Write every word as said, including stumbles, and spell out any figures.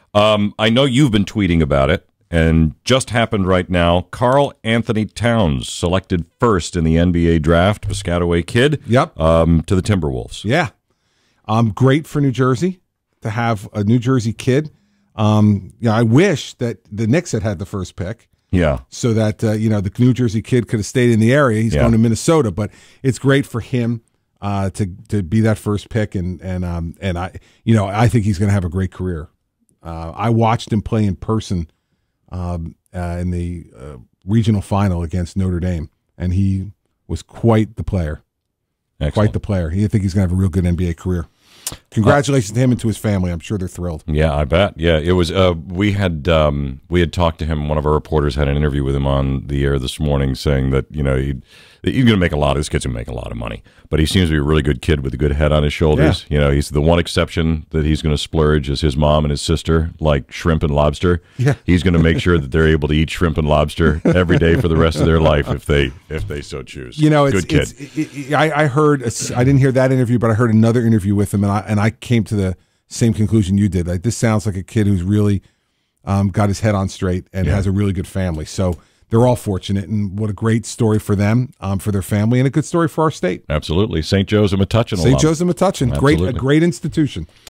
Um, I know you've been tweeting about it, and just happened right now. Karl-Anthony Towns selected first in the N B A draft, Piscataway kid, Yep. um, to the Timberwolves. Yeah. Um, great for New Jersey to have a New Jersey kid. Um, yeah, I wish that the Knicks had had the first pick. Yeah. So that, uh, you know, the New Jersey kid could have stayed in the area. He's Yeah. going to Minnesota, but it's great for him uh, to to be that first pick. And, and, um, and I, you know, I think he's going to have a great career. Uh, I watched him play in person um, uh, in the uh, regional final against Notre Dame, and he was quite the player. Excellent. Quite the player. I think he's going to have a real good N B A career. Congratulations uh, to him and to his family. I'm sure they're thrilled. Yeah, I bet. Yeah, it was. Uh, we had um, we had talked to him. One of our reporters had an interview with him on the air this morning, saying that you know he'd, that he's going to make a lot. This kid's going to make a lot of money, but he seems to be a really good kid with a good head on his shoulders. Yeah. You know, he's the one exception that he's going to splurge is his mom and his sister like shrimp and lobster. Yeah, he's going to make sure that they're able to eat shrimp and lobster every day for the rest of their life if they if they so choose. You know, it's, good kid. It's, it, it, I, I heard. I didn't hear that interview, but I heard another interview with him, and I and I came to the same conclusion you did. Like, this sounds like a kid who's really um, got his head on straight and yeah. has a really good family. So they're all fortunate, and what a great story for them, um, for their family, and a good story for our state. Absolutely. Saint Joe's and Metuchen. Saint Joe's and Metuchen. Great, a great institution.